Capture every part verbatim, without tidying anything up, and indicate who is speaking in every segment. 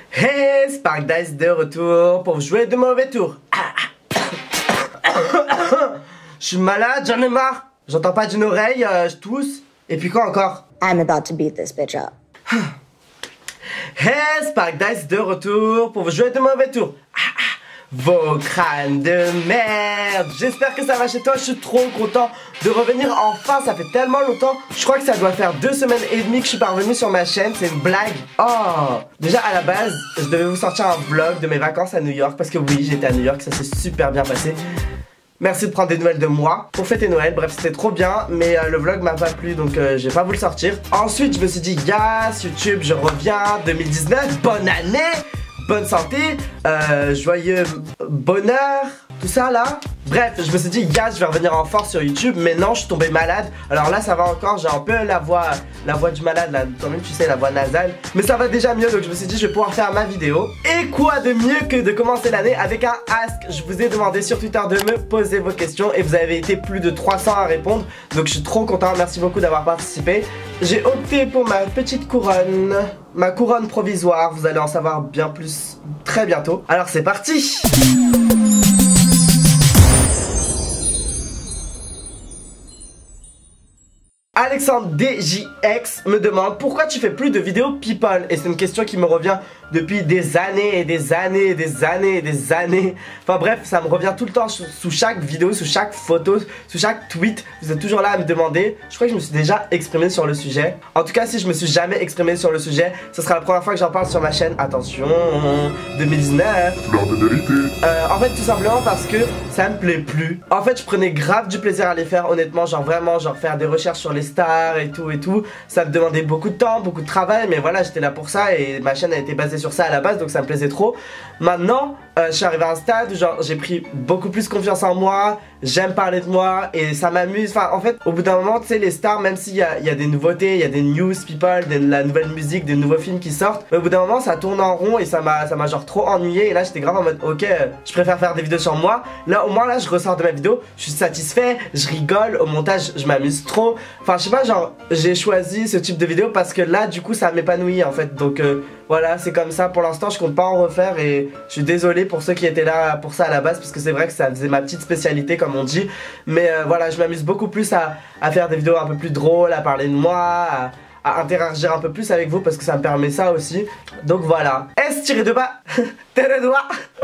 Speaker 1: Hey, Spark Dice de retour pour jouer de mauvais tours. Je suis malade, j'en ai marre. J'entends pas d'une oreille, euh, je tousse. Et puis quoi encore?
Speaker 2: I'm about to beat this bitch up.
Speaker 1: Hey, Spark Dice de retour pour jouer de mauvais tours. Vos crânes de merde. J'espère que ça va chez toi, je suis trop content de revenir enfin, ça fait tellement longtemps. Je crois que ça doit faire deux semaines et demie que je suis pas revenu sur ma chaîne, c'est une blague. Oh, déjà à la base, je devais vous sortir un vlog de mes vacances à New York. Parce que oui, j'étais à New York, ça s'est super bien passé. Merci de prendre des nouvelles de moi pour fêter Noël, bref c'était trop bien. Mais euh, le vlog m'a pas plu donc euh, j'ai pas voulu le sortir. Ensuite je me suis dit, yes, YouTube je reviens, deux mille dix-neuf, bonne année, bonne santé, euh, joyeux bonheur, tout ça là. Bref, je me suis dit, yes, je vais revenir en force sur YouTube. Mais non, je suis tombé malade. Alors là, ça va encore, j'ai un peu la voix la voix du malade, là, quand même, tu sais, la voix nasale. Mais ça va déjà mieux, donc je me suis dit, je vais pouvoir faire ma vidéo. Et quoi de mieux que de commencer l'année avec un ask. Je vous ai demandé sur Twitter de me poser vos questions et vous avez été plus de trois cents à répondre. Donc je suis trop content, merci beaucoup d'avoir participé. J'ai opté pour ma petite couronne, ma couronne provisoire. Vous allez en savoir bien plus très bientôt. Alors c'est parti. Alexandre D J X me demande pourquoi tu fais plus de vidéos people. Et c'est une question qui me revient depuis des années et des années et des années et des années. Enfin bref, ça me revient tout le temps sous chaque vidéo, sous chaque photo, sous chaque tweet. Vous êtes toujours là à me demander. Je crois que je me suis déjà exprimé sur le sujet. En tout cas, si je me suis jamais exprimé sur le sujet, ce sera la première fois que j'en parle sur ma chaîne. Attention, deux mille dix-neuf.
Speaker 3: Fleur de vérité.
Speaker 1: Euh, en fait, tout simplement parce que ça me plaît plus. En fait, je prenais grave du plaisir à les faire, honnêtement. Genre vraiment, genre faire des recherches sur les stars et tout et tout. Ça me demandait beaucoup de temps, beaucoup de travail. Mais voilà, j'étais là pour ça et ma chaîne a été basée sur ça à la base, donc ça me plaisait trop. Maintenant, euh, je suis arrivé à un stade où genre j'ai pris beaucoup plus confiance en moi. J'aime parler de moi et ça m'amuse. Enfin, en fait, au bout d'un moment, tu sais, les stars, même s'il y a, y a des nouveautés, il y a des news people, de la nouvelle musique, des nouveaux films qui sortent, mais au bout d'un moment, ça tourne en rond et ça m'a ça m'a genre trop ennuyé. Et là, j'étais grave en mode, ok, je préfère faire des vidéos sur moi. Là, au moins, là, je ressors de ma vidéo, je suis satisfait, je rigole, au montage, je m'amuse trop. Enfin, je sais pas, genre, j'ai choisi ce type de vidéo parce que là, du coup, ça m'épanouit en fait. Donc, euh, voilà, c'est comme ça. Pour l'instant, je compte pas en refaire et je suis désolé pour ceux qui étaient là pour ça à la base parce que c'est vrai que ça faisait ma petite spécialité, comme on dit. Mais euh, voilà, je m'amuse beaucoup plus à, à faire des vidéos un peu plus drôles, à parler de moi, à, à interagir un peu plus avec vous parce que ça me permet ça aussi. Donc voilà. S tiré du bas, tes doigts.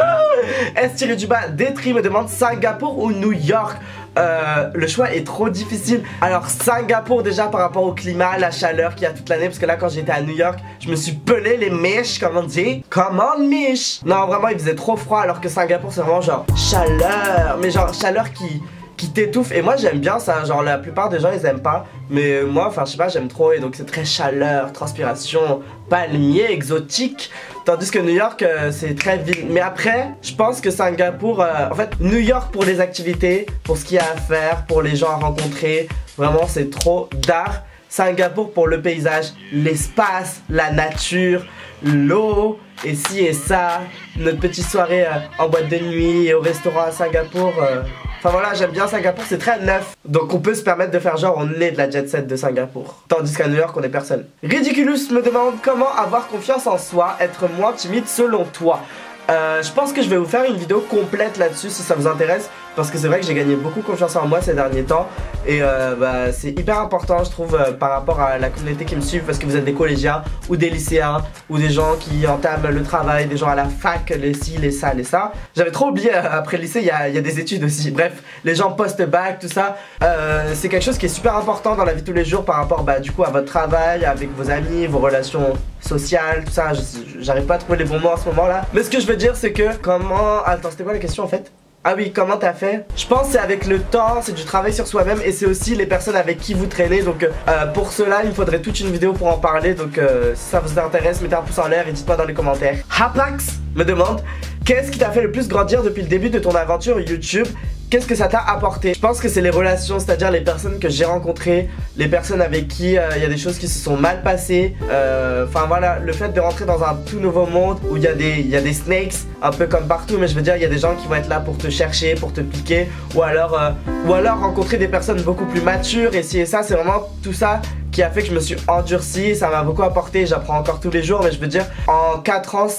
Speaker 1: S tiré du bas, Détri me demande Singapour ou New York. Euh, le choix est trop difficile. Alors Singapour déjà par rapport au climat, la chaleur qu'il y a toute l'année. Parce que là quand j'étais à New York, je me suis pelé les mèches, comme on dit. Comment mèche? Non vraiment il faisait trop froid. Alors que Singapour c'est vraiment genre chaleur. Mais genre chaleur qui... qui t'étouffe. Et moi j'aime bien ça, genre la plupart des gens ils aiment pas. Mais moi enfin je sais pas, j'aime trop. Et donc c'est très chaleur, transpiration, palmier, exotique. Tandis que New York euh, c'est très vide. Mais après je pense que Singapour euh, en fait New York pour les activités, pour ce qu'il y a à faire, pour les gens à rencontrer, vraiment c'est trop d'art. Singapour pour le paysage, l'espace, la nature, l'eau, et ci et ça, notre petite soirée euh, en boîte de nuit et au restaurant à Singapour. euh, Enfin voilà, j'aime bien Singapour, c'est très neuf. Donc on peut se permettre de faire genre on est de la jet set de Singapour. Tandis qu'à New York on est personne. Ridiculous me demande comment avoir confiance en soi, être moins timide selon toi. Euh, je pense que je vais vous faire une vidéo complète là-dessus si ça vous intéresse. Parce que c'est vrai que j'ai gagné beaucoup confiance en moi ces derniers temps. Et euh, bah, c'est hyper important je trouve euh, par rapport à la communauté qui me suit. Parce que vous êtes des collégiens ou des lycéens ou des gens qui entament le travail, des gens à la fac, les ci, les ça, les ça. J'avais trop oublié, euh, après le lycée il y a, y a des études aussi. Bref, les gens post-bac, tout ça, euh, c'est quelque chose qui est super important dans la vie de tous les jours. Par rapport bah, du coup à votre travail, avec vos amis, vos relations sociales, tout ça. J'arrive pas à trouver les bons mots en ce moment là. Mais ce que je veux dire c'est que comment... Attends, c'était quoi la question en fait? Ah oui, comment t'as fait? Je pense que c'est avec le temps, c'est du travail sur soi-même et c'est aussi les personnes avec qui vous traînez. Donc euh, pour cela, il me faudrait toute une vidéo pour en parler. Donc euh, si ça vous intéresse, mettez un pouce en l'air et dites-moi dans les commentaires. Hapax me demande qu'est-ce qui t'a fait le plus grandir depuis le début de ton aventure YouTube? Qu'est-ce que ça t'a apporté? Je pense que c'est les relations, c'est-à-dire les personnes que j'ai rencontrées, les personnes avec qui il euh, y a des choses qui se sont mal passées. Enfin euh, voilà, le fait de rentrer dans un tout nouveau monde où il y, y a des snakes, un peu comme partout, mais je veux dire, il y a des gens qui vont être là pour te chercher, pour te piquer, ou alors, euh, ou alors rencontrer des personnes beaucoup plus matures, et si et ça, c'est vraiment tout ça qui a fait que je me suis endurci, ça m'a beaucoup apporté, j'apprends encore tous les jours, mais je veux dire, en quatre ans,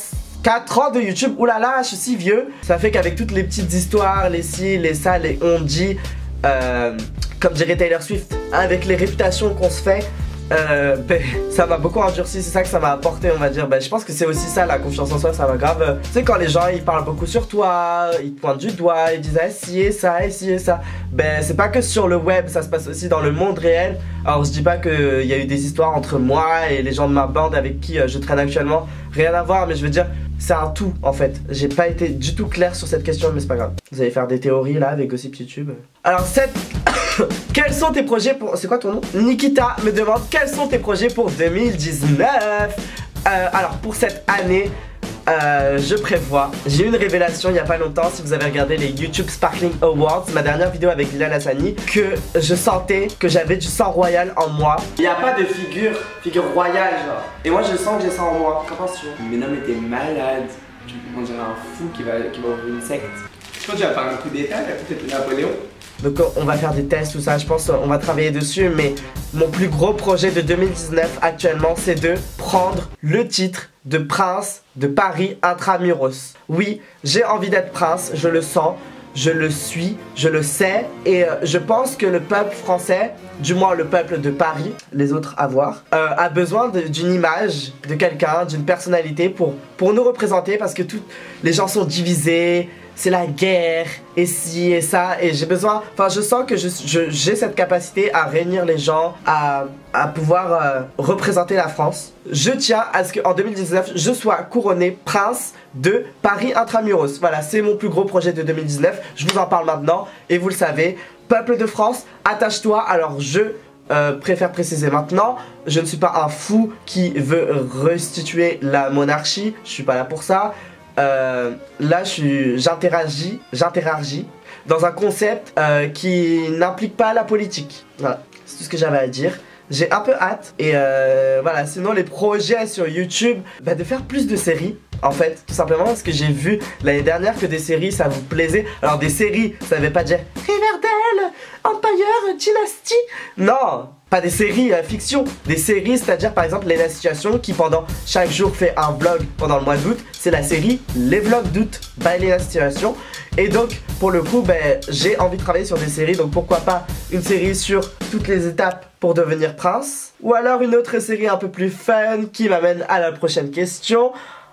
Speaker 1: quatre ans de YouTube, oulala, je suis si vieux. Ça fait qu'avec toutes les petites histoires, les ci, les ça, les on dit, euh, comme dirait Taylor Swift, avec les réputations qu'on se fait, euh, ben, ça m'a beaucoup endurci, c'est ça que ça m'a apporté, on va dire. Ben, je pense que c'est aussi ça, la confiance en soi, ça m'a grave. Euh, tu sais, quand les gens ils parlent beaucoup sur toi, ils te pointent du doigt, ils disent ah, si et ça, et si et ça. Ben, c'est pas que sur le web, ça se passe aussi dans le monde réel. Alors, je dis pas qu'il y a eu des histoires entre moi et les gens de ma bande avec qui euh, je traîne actuellement, rien à voir, mais je veux dire, c'est un tout en fait. J'ai pas été du tout clair sur cette question, mais c'est pas grave. Vous allez faire des théories là avec Gossip YouTube. Alors, cette. Quels sont tes projets pour... C'est quoi ton nom? Nikita me demande quels sont tes projets pour deux mille dix-neuf. euh, Alors pour cette année euh, je prévois, j'ai eu une révélation il y a pas longtemps, si vous avez regardé les YouTube Sparkling Awards, ma dernière vidéo avec Bilal Hassani, que je sentais que j'avais du sang royal en moi. Il n'y a pas de figure, figure royale genre. Et moi je sens que j'ai ça en moi, qu'en penses-tu?
Speaker 3: Mais non mais t'es malade, on dirait un fou qui va, qui va ouvrir une secte. Je crois que tu vas faire un coup d'état, peut-être Napoléon.
Speaker 1: Donc on va faire des tests, tout ça, je pense on va travailler dessus. Mais mon plus gros projet de deux mille dix-neuf actuellement, c'est de prendre le titre de prince de Paris Intramuros. Oui, j'ai envie d'être prince, je le sens, je le suis, je le sais. Et euh, je pense que le peuple français, du moins le peuple de Paris, les autres à voir, euh, a besoin d'une image, de quelqu'un, d'une personnalité pour, pour nous représenter. Parce que tous les gens sont divisés, c'est la guerre, et ci et ça, et j'ai besoin, enfin je sens que je, je, j'ai cette capacité à réunir les gens, à, à pouvoir euh, représenter la France. Je tiens à ce qu'en deux mille dix-neuf, je sois couronné prince de Paris Intramuros. Voilà, c'est mon plus gros projet de deux mille dix-neuf, je vous en parle maintenant, et vous le savez, peuple de France, attache-toi. Alors je... Euh, préfère préciser maintenant, je ne suis pas un fou qui veut restituer la monarchie, je suis pas là pour ça. Euh, là j'interagis, j'interagis dans un concept euh, qui n'implique pas la politique. Voilà, c'est tout ce que j'avais à dire. J'ai un peu hâte et euh, voilà, sinon les projets sur YouTube, bah, de faire plus de séries. En fait, tout simplement parce que j'ai vu l'année dernière que des séries ça vous plaisait. Alors des séries, ça veut pas dire Riverdale, Empire, Dynasty. Non, pas des séries euh, fiction. Des séries, c'est-à-dire par exemple Lena Situation qui pendant chaque jour fait un vlog pendant le mois d'août. C'est la série Les Vlogs d'août by Lena Situation. Et donc pour le coup, ben, j'ai envie de travailler sur des séries. Donc pourquoi pas une série sur toutes les étapes pour devenir prince. Ou alors une autre série un peu plus fun qui m'amène à la prochaine question.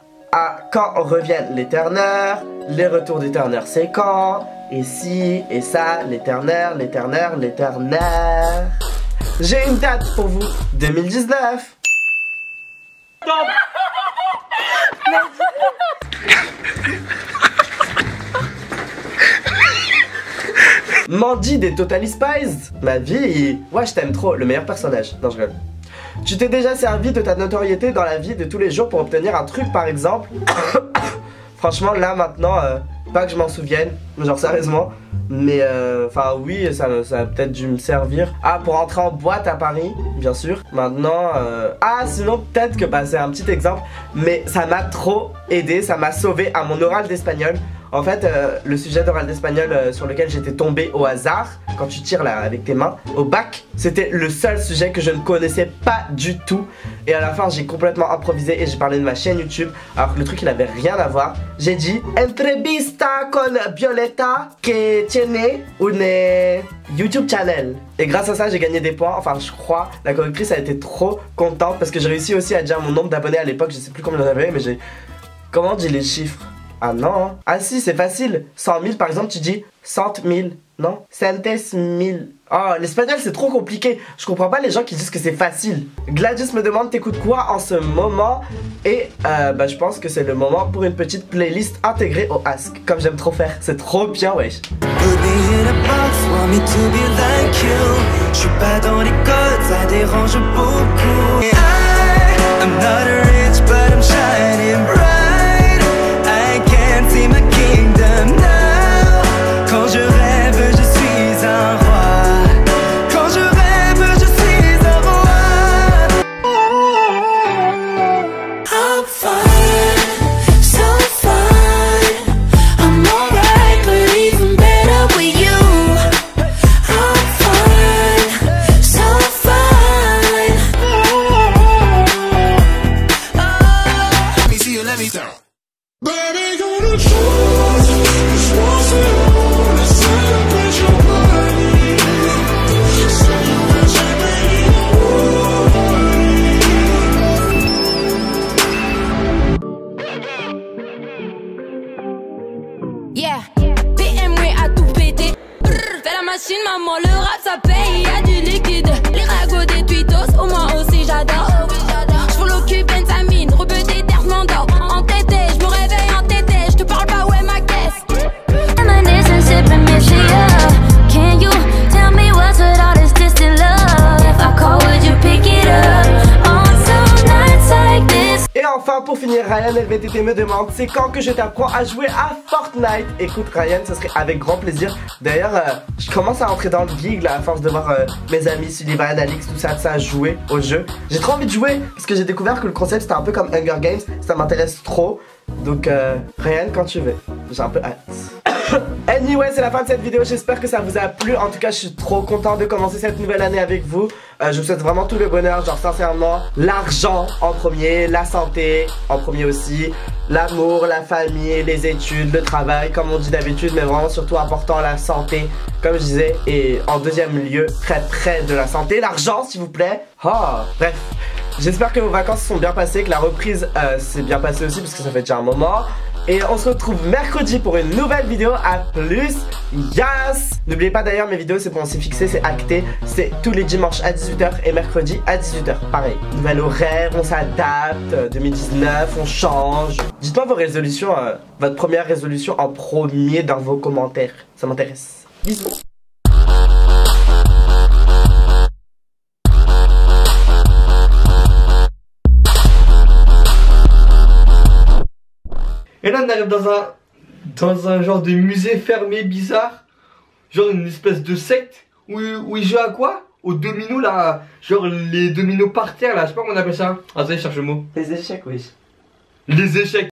Speaker 1: À quand reviennent les turners, les retours des turners c'est quand, et si, et ça, les turners, les turners, les turners. J'ai une date pour vous, deux mille dix-neuf. Mandy des Totally Spies, ma vie, ouais je t'aime trop, le meilleur personnage. Non je rigole. Tu t'es déjà servi de ta notoriété dans la vie de tous les jours pour obtenir un truc par exemple? Franchement là maintenant, euh, pas que je m'en souvienne, genre sérieusement. Mais enfin euh, oui, ça, ça a peut-être dû me servir. Ah, pour entrer en boîte à Paris, bien sûr. Maintenant, euh... ah sinon peut-être que bah, c'est un petit exemple. Mais ça m'a trop aidé, ça m'a sauvé à mon oral d'espagnol. En fait, euh, le sujet d'oral d'espagnol euh, sur lequel j'étais tombé au hasard, quand tu tires là avec tes mains, au bac, c'était le seul sujet que je ne connaissais pas du tout. Et à la fin, j'ai complètement improvisé et j'ai parlé de ma chaîne YouTube, alors que le truc il avait rien à voir. J'ai dit entrevista con Violeta que tiene une YouTube channel. Et grâce à ça, j'ai gagné des points. Enfin, je crois, la correctrice a été trop contente parce que j'ai réussi aussi à dire mon nombre d'abonnés à l'époque. Je sais plus combien j'en avais, mais j'ai. Comment on dit les chiffres? Ah non. Ah si, c'est facile. cent mille par exemple, tu dis cent mille. Non, centes mille. Oh, l'espagnol c'est trop compliqué. Je comprends pas les gens qui disent que c'est facile. Gladys me demande t'écoutes quoi en ce moment? Et euh, bah je pense que c'est le moment pour une petite playlist intégrée au Ask. Comme j'aime trop faire, c'est trop bien, wesh. Je suis pas dans les codes, ça dérange beaucoup. I'm not rich but I'm shining bright.
Speaker 4: Yeah, B M W a tout pété. Brrr, fais la machine, maman, le rap ça paye. Y'a du liquide, les ragots des tweetos. Au moi aussi j'adore. J'voule au cul, Benjamin, rebeté d'air, m'endors. En tété, j'me réveille en tété. J'te parle pas, ouais, ma caisse. Reminiscing, sipping Michia. Can you tell me what's with all this distant love? If I call, would you pick it up? On some nights like this.
Speaker 1: Et enfin, pour finir, Ryan L V T T me demande c'est quand que je t'apprends à jouer à Fortnite. Écoute Ryan, ce serait avec grand plaisir. D'ailleurs, euh, je commence à entrer dans le gig là, à force de voir euh, mes amis Sullivan, Alix, tout ça, ça jouer au jeu. J'ai trop envie de jouer parce que j'ai découvert que le concept c'était un peu comme Hunger Games. Ça m'intéresse trop. Donc euh, Ryan, quand tu veux, j'ai un peu hâte. Anyway, c'est la fin de cette vidéo, j'espère que ça vous a plu. En tout cas, je suis trop content de commencer cette nouvelle année avec vous. euh, Je vous souhaite vraiment tout le bonheur, genre sincèrement. L'argent en premier, la santé en premier aussi, l'amour, la famille, les études, le travail, comme on dit d'habitude. Mais vraiment surtout important la santé, comme je disais. Et en deuxième lieu, très près de la santé, l'argent s'il vous plaît. Oh, bref. J'espère que vos vacances se sont bien passées, que la reprise euh, s'est bien passée aussi parce que ça fait déjà un moment. Et on se retrouve mercredi pour une nouvelle vidéo. À plus, yes. N'oubliez pas d'ailleurs, mes vidéos c'est bon, c'est fixé, c'est acté. C'est tous les dimanches à dix-huit heures et mercredi à dix-huit heures. Pareil, nouvel horaire, on s'adapte. deux mille dix-neuf, on change. Dites-moi vos résolutions, euh, votre première résolution en premier dans vos commentaires. Ça m'intéresse. Bisous.
Speaker 5: Et là on arrive dans un dans un genre de musée fermé bizarre, genre une espèce de secte où, où ils jouent à quoi? Aux dominos là, genre les dominos par terre là, je sais pas comment on appelle ça. Attendez, je cherche le mot.
Speaker 1: Les échecs, oui.
Speaker 5: Les échecs.